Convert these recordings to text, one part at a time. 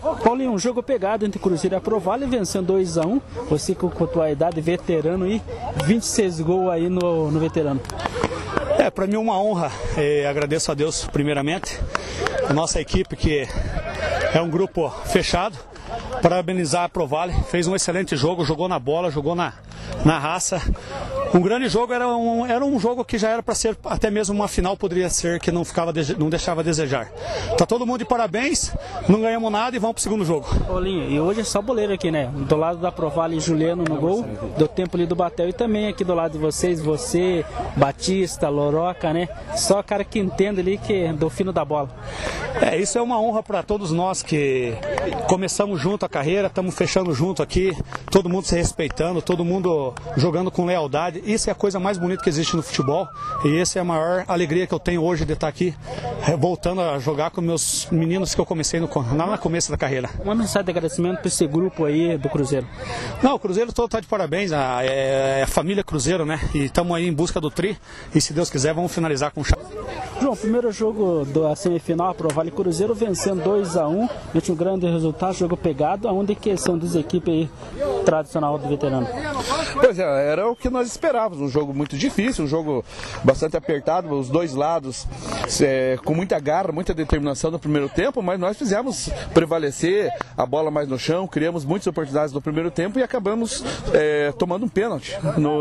Paulinho, um jogo pegado entre Cruzeiro e Aprovale, vencendo 2-1. Você com a tua idade veterano aí, 26 gols aí no veterano. Para mim é uma honra, agradeço a Deus primeiramente, a nossa equipe que é um grupo fechado, parabenizar a Aprovale, fez um excelente jogo, jogou na bola, jogou na raça. Um grande jogo, era um jogo que já era para ser até mesmo uma final, poderia ser, que não deixava a desejar. Tá todo mundo de parabéns, não ganhamos nada e vamos pro segundo jogo. Paulinho, e hoje é só boleiro aqui, né? Do lado da Aprovale, Juliano no gol, do tempo ali do Batel, e também aqui do lado de vocês, você, Batista, Loroca, né? Só cara que entende ali que é do fino da bola. Isso é uma honra para todos nós que começamos junto a carreira, estamos fechando junto aqui, todo mundo se respeitando, todo mundo jogando com lealdade. Isso é a coisa mais bonita que existe no futebol e essa é a maior alegria que eu tenho hoje de estar aqui, voltando a jogar com meus meninos que eu comecei no começo da carreira. Uma mensagem de agradecimento para esse grupo aí do Cruzeiro. Não, o Cruzeiro todo está de parabéns, é a família Cruzeiro, né? E estamos aí em busca do tri e se Deus quiser vamos finalizar com chave. João, primeiro jogo da semifinal, Aprovale Cruzeiro vencendo 2-1, um grande resultado, jogo pegado, onde que são das equipes aí tradicional do veterano? Pois é, era o que nós esperávamos, um jogo muito difícil, um jogo bastante apertado, os dois lados com muita garra, muita determinação no primeiro tempo, mas nós fizemos prevalecer a bola mais no chão, criamos muitas oportunidades no primeiro tempo e acabamos tomando um pênalti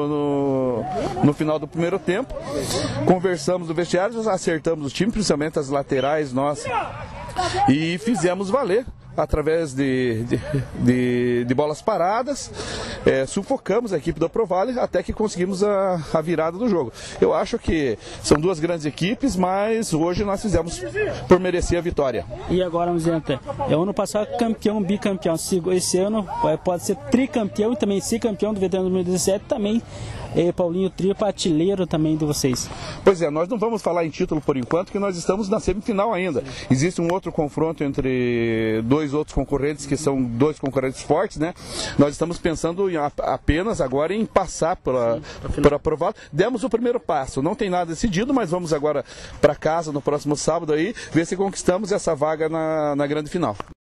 no final do primeiro tempo. Conversamos no vestiário, acertamos o time, principalmente as laterais nossas, e fizemos valer através de bolas paradas, sufocamos a equipe do Aprovale até que conseguimos a virada do jogo. Eu acho que são duas grandes equipes, mas hoje nós fizemos por merecer a vitória. E agora, vamos dizer, ano passado campeão, bicampeão, esse ano pode ser tricampeão e também ser campeão do veterano 2017 também. Paulinho, trio artilheiro também de vocês. Pois é, nós não vamos falar em título por enquanto, que nós estamos na semifinal ainda. Existe um outro confronto entre dois outros concorrentes, que são dois concorrentes fortes, né? Nós estamos pensando apenas agora em passar por Aprovale. Demos o primeiro passo, não tem nada decidido, mas vamos agora para casa no próximo sábado aí, ver se conquistamos essa vaga na grande final.